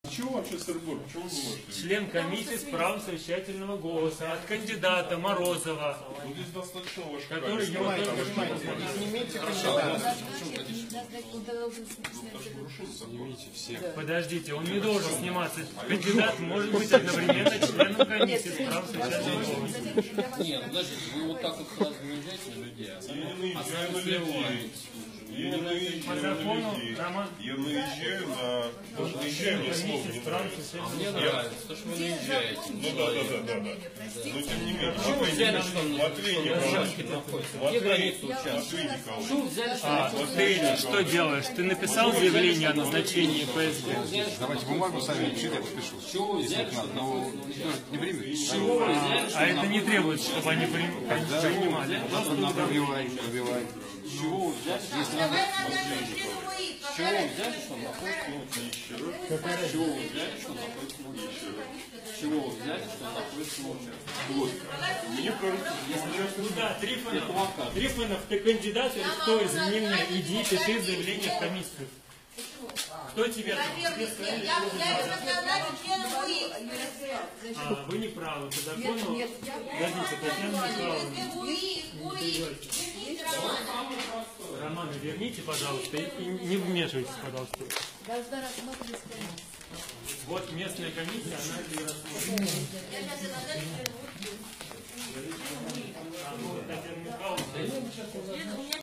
Чего вообще сырбор? Почему не можете? Член комиссии с правом совещательного голоса от кандидата Морозова, Ну, здесь достаточно ваших который его только что Снимите все. Подождите, он не должен сниматься. Кандидат может быть одновременно членом комиссии с правом совещательного голоса. Нет, подождите, вы вот так вот сразу наезжаете на людей, Я не наезжаю на людей. Я не наезжаю По на закону, людей. Роман, Я наезжаю на... Даже наезжаю мне слово комиссии не с правом нравится. совещательного мне голоса. нравится, то, что вы наезжаете. Ну да. Но тем не менее, Почему вы взяли, что Матвей Николаевич. Где границы участка? Матвей Николаевич. Почему вы взяли, что Ты что делаешь? Ты написал заявление о назначении ФСБ? Давайте бумагу сами пишите, я подпишу. чего вы взяли, Надо, но не примет. чего вы взяли, А это не требуется, чтобы они принимали. Надо пробивай. чего вы взяли, что чего вы взяли, что находится чего вы взяли, что находится чего вы взяли, что находится Вот. Мне кажется, Да, Трифонов, ты кандидат или кто? Извини меня, иди, пиши заявление в комиссию. Кто тебе там? Вы не правы, по закону. Подождите, Татьяна Михайловна. Романа, верните, пожалуйста, и не вмешивайтесь, пожалуйста. Вот местная комиссия, она это и рассмотрит. Татьяна Михайловна.